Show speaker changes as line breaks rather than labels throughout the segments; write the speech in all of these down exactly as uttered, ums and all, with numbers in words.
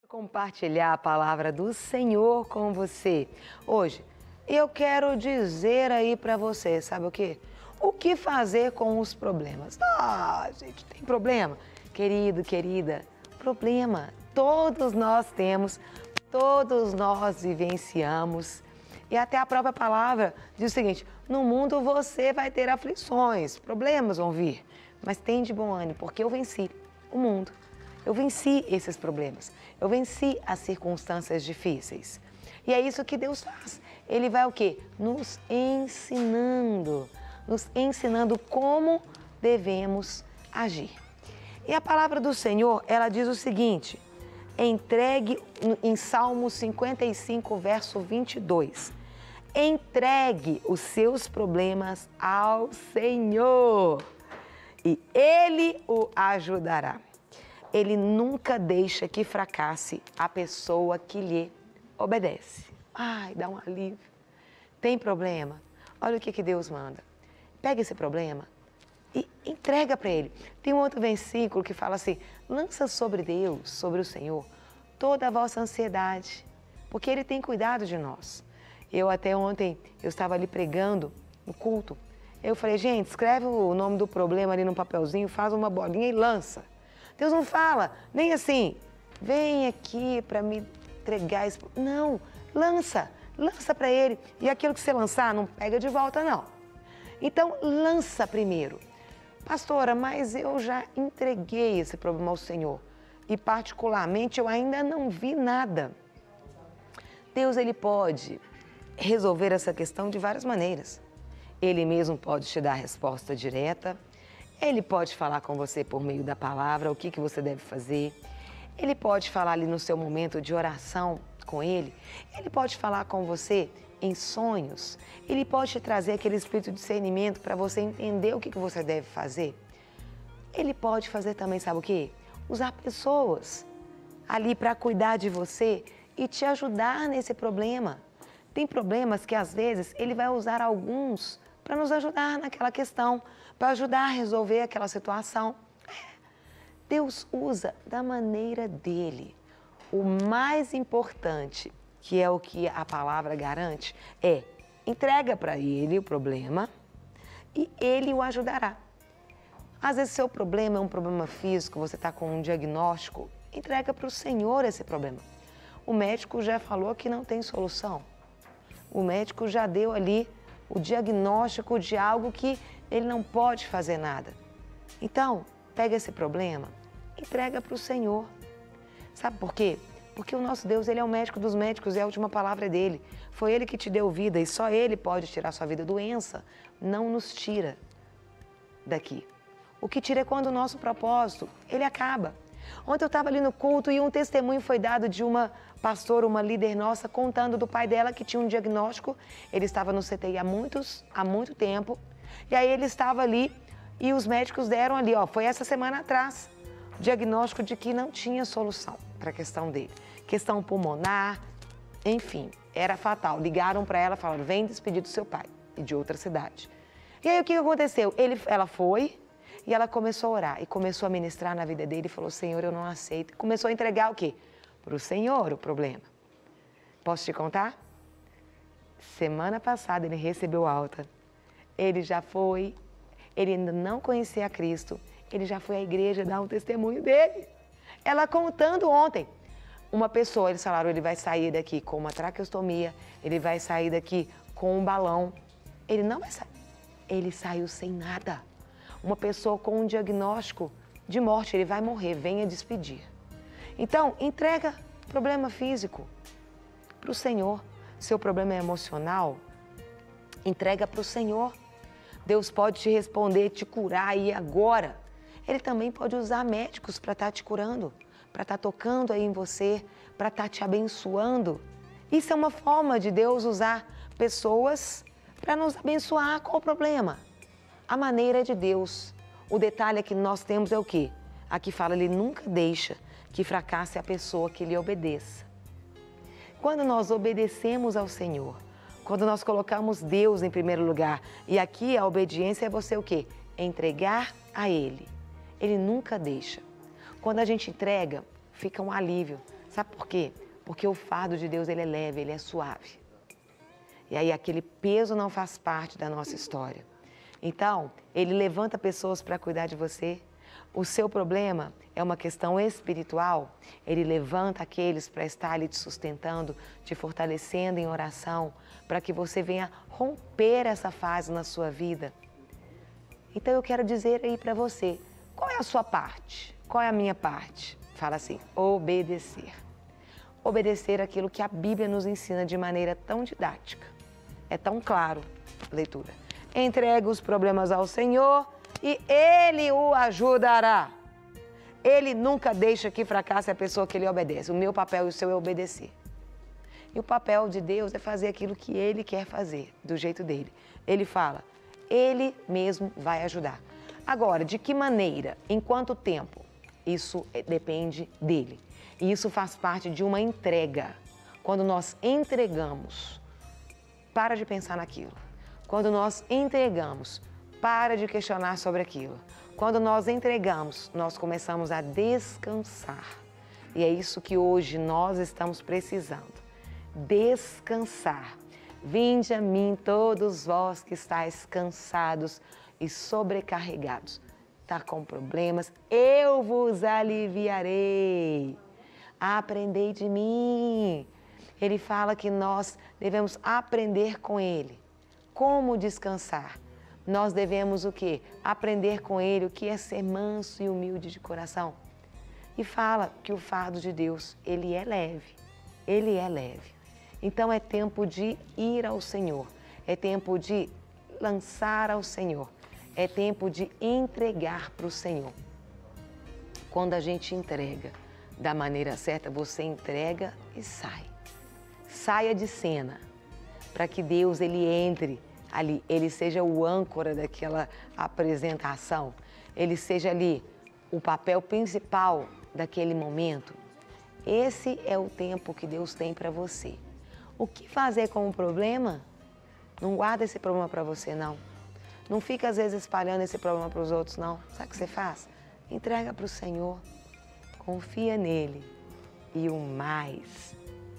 Compartilhar a palavra do Senhor com você. Hoje, eu quero dizer aí para você, sabe o quê? O que fazer com os problemas? Ah, gente, tem problema? Querido, querida, problema. Todos nós temos, todos nós vivenciamos. E até a própria palavra diz o seguinte: no mundo você vai ter aflições, problemas vão vir, mas tem de bom ânimo, porque eu venci o mundo. Eu venci esses problemas, eu venci as circunstâncias difíceis. E é isso que Deus faz. Ele vai o quê? Nos ensinando, nos ensinando como devemos agir. E a palavra do Senhor, ela diz o seguinte, entregue em Salmo cinquenta e cinco, verso vinte e dois. Entregue os seus problemas ao Senhor e Ele o ajudará. Ele nunca deixa que fracasse a pessoa que lhe obedece. Ai, dá um alívio. Tem problema? Olha o que, que Deus manda. Pega esse problema e entrega para Ele. Tem um outro versículo que fala assim, lança sobre Deus, sobre o Senhor, toda a vossa ansiedade, porque Ele tem cuidado de nós. Eu até ontem, eu estava ali pregando no culto, eu falei, gente, escreve o nome do problema ali num papelzinho, faz uma bolinha e lança. Deus não fala, nem assim, vem aqui para me entregar isso. Não, lança, lança para Ele. E aquilo que você lançar, não pega de volta, não. Então, lança primeiro. Pastora, mas eu já entreguei esse problema ao Senhor. E particularmente, eu ainda não vi nada. Deus, Ele pode resolver essa questão de várias maneiras. Ele mesmo pode te dar a resposta direta. Ele pode falar com você por meio da palavra, o que, que você deve fazer. Ele pode falar ali no seu momento de oração com Ele. Ele pode falar com você em sonhos. Ele pode te trazer aquele espírito de discernimento para você entender o que, que você deve fazer. Ele pode fazer também, sabe o quê? Usar pessoas ali para cuidar de você e te ajudar nesse problema. Tem problemas que às vezes Ele vai usar alguns para nos ajudar naquela questão, para ajudar a resolver aquela situação. Deus usa da maneira dele. O mais importante, que é o que a palavra garante, é entrega para ele o problema e ele o ajudará. Às vezes seu problema é um problema físico, você está com um diagnóstico, entrega para o Senhor esse problema. O médico já falou que não tem solução. O médico já deu ali o diagnóstico de algo que ele não pode fazer nada. Então, pega esse problema, entrega para o Senhor. Sabe por quê? Porque o nosso Deus, Ele é o médico dos médicos e a última palavra é dele. Foi Ele que te deu vida e só Ele pode tirar sua vida. Doença não nos tira daqui. O que tira é quando o nosso propósito, ele acaba. Ontem eu estava ali no culto e um testemunho foi dado de uma pastora, uma líder nossa, contando do pai dela que tinha um diagnóstico. Ele estava no C T I há, muitos, há muito tempo. E aí ele estava ali e os médicos deram ali, ó, foi essa semana atrás, o diagnóstico de que não tinha solução para a questão dele. Questão pulmonar, enfim, era fatal. Ligaram para ela e falaram, vem despedir do seu pai e de outra cidade. E aí o que aconteceu? Ele, ela foi e ela começou a orar e começou a ministrar na vida dele e falou, Senhor, eu não aceito. E começou a entregar o quê? Para o Senhor o problema. Posso te contar? Semana passada ele recebeu alta. Ele já foi, ele ainda não conhecia a Cristo, ele já foi à igreja dar um testemunho dele. Ela contando ontem. Uma pessoa, eles falaram, ele vai sair daqui com uma traqueostomia, ele vai sair daqui com um balão. Ele não vai sair. Ele saiu sem nada. Uma pessoa com um diagnóstico de morte, ele vai morrer, venha despedir. Então, entrega o problema físico para o Senhor. Seu problema é emocional, entrega para o Senhor. Deus pode te responder, te curar aí agora. Ele também pode usar médicos para estar te curando, para estar tocando aí em você, para estar te abençoando. Isso é uma forma de Deus usar pessoas para nos abençoar com o problema. A maneira é de Deus. O detalhe é que nós temos é o quê? Aqui fala, Ele nunca deixa que fracasse a pessoa que lhe obedeça. Quando nós obedecemos ao Senhor, quando nós colocamos Deus em primeiro lugar, e aqui a obediência é você o quê? Entregar a Ele. Ele nunca deixa. Quando a gente entrega, fica um alívio. Sabe por quê? Porque o fardo de Deus ele é leve, ele é suave. E aí aquele peso não faz parte da nossa história. Então, ele levanta pessoas para cuidar de você. O seu problema é uma questão espiritual. Ele levanta aqueles para estar ali te sustentando, te fortalecendo em oração, para que você venha romper essa fase na sua vida. Então eu quero dizer aí para você, qual é a sua parte? Qual é a minha parte? Fala assim, obedecer. Obedecer aquilo que a Bíblia nos ensina de maneira tão didática. É tão claro, leitura. Entregue os problemas ao Senhor e Ele o ajudará. Ele nunca deixa que fracasse a pessoa que Ele obedece. O meu papel e o seu é obedecer. E o papel de Deus é fazer aquilo que Ele quer fazer, do jeito dele. Ele fala, Ele mesmo vai ajudar. Agora, de que maneira, em quanto tempo? Isso depende dele. E isso faz parte de uma entrega. Quando nós entregamos, para de pensar naquilo. Quando nós entregamos, para de questionar sobre aquilo. Quando nós entregamos, nós começamos a descansar. E é isso que hoje nós estamos precisando. Descansar. Vinde a mim todos vós que estáis cansados e sobrecarregados. Está com problemas? Eu vos aliviarei. Aprendei de mim. Ele fala que nós devemos aprender com Ele. Como descansar? Nós devemos o quê? Aprender com Ele o que é ser manso e humilde de coração. E fala que o fardo de Deus, Ele é leve. Ele é leve. Então é tempo de ir ao Senhor. É tempo de lançar ao Senhor. É tempo de entregar para o Senhor. Quando a gente entrega da maneira certa, você entrega e sai. Saia de cena para que Deus ele entre ali, ele seja o âncora daquela apresentação, ele seja ali o papel principal daquele momento. Esse é o tempo que Deus tem para você. O que fazer com o problema? Não guarda esse problema para você, não. Não fica, às vezes, espalhando esse problema para os outros, não. Sabe o que você faz? Entrega para o Senhor, confia nele e o mais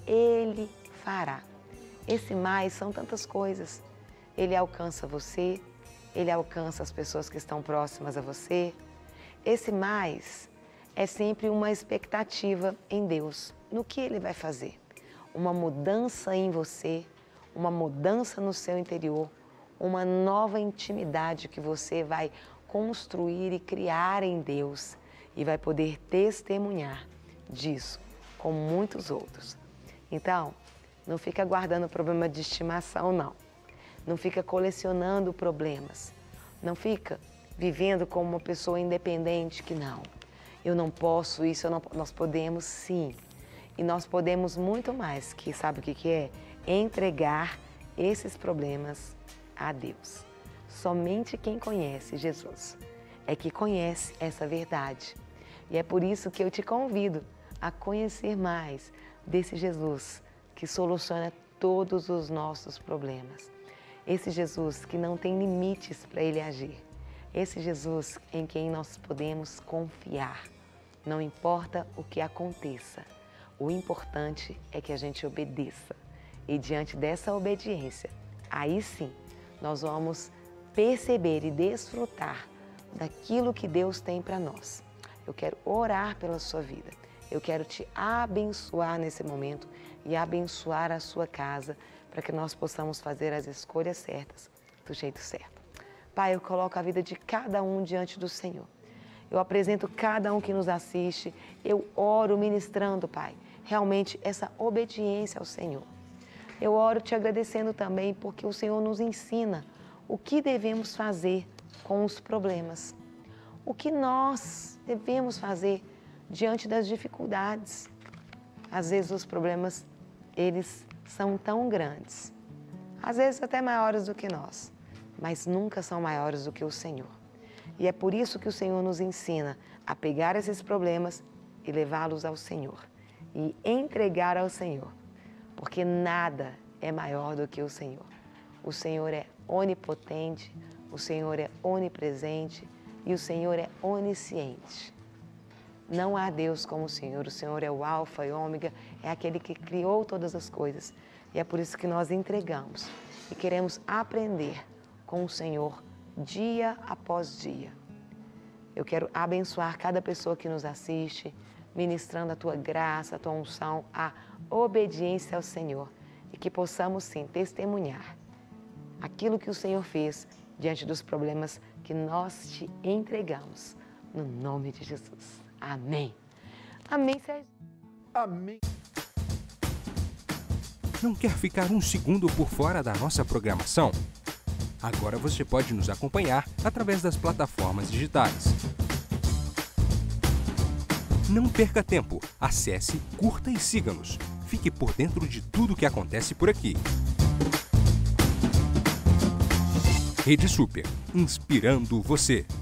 Ele fará. Esse mais são tantas coisas. Ele alcança você, Ele alcança as pessoas que estão próximas a você. Esse mais é sempre uma expectativa em Deus, no que Ele vai fazer. Uma mudança em você, uma mudança no seu interior, uma nova intimidade que você vai construir e criar em Deus e vai poder testemunhar disso com muitos outros. Então, não fica guardando problema de estimação, não. Não fica colecionando problemas. Não fica vivendo como uma pessoa independente que não. Eu não posso isso, eu não, nós podemos sim. E nós podemos muito mais que, sabe o que, que é? Entregar esses problemas a Deus. Somente quem conhece Jesus é que conhece essa verdade. E é por isso que eu te convido a conhecer mais desse Jesus que soluciona todos os nossos problemas. Esse Jesus que não tem limites para Ele agir. Esse Jesus em quem nós podemos confiar. Não importa o que aconteça, o importante é que a gente obedeça. E diante dessa obediência, aí sim, nós vamos perceber e desfrutar daquilo que Deus tem para nós. Eu quero orar pela sua vida. Eu quero te abençoar nesse momento e abençoar a sua casa para que nós possamos fazer as escolhas certas, do jeito certo. Pai, eu coloco a vida de cada um diante do Senhor. Eu apresento cada um que nos assiste. Eu oro ministrando, Pai, realmente essa obediência ao Senhor. Eu oro te agradecendo também porque o Senhor nos ensina o que devemos fazer com os problemas. O que nós devemos fazer diante das dificuldades. Às vezes os problemas, eles são tão grandes, às vezes até maiores do que nós, mas nunca são maiores do que o Senhor. E é por isso que o Senhor nos ensina a pegar esses problemas e levá-los ao Senhor e entregar ao Senhor, porque nada é maior do que o Senhor. O Senhor é onipotente, o Senhor é onipresente e o Senhor é onisciente. Não há Deus como o Senhor. O Senhor é o alfa e ômega, é aquele que criou todas as coisas. E é por isso que nós entregamos e queremos aprender com o Senhor dia após dia. Eu quero abençoar cada pessoa que nos assiste, ministrando a Tua graça, a Tua unção, a obediência ao Senhor. E que possamos, sim, testemunhar aquilo que o Senhor fez diante dos problemas que nós te entregamos. No nome de Jesus. Amém. Amém, Sérgio.
Amém.
Não quer ficar um segundo por fora da nossa programação? Agora você pode nos acompanhar através das plataformas digitais. Não perca tempo. Acesse, curta e siga-nos. Fique por dentro de tudo o que acontece por aqui. Rede Super, inspirando você.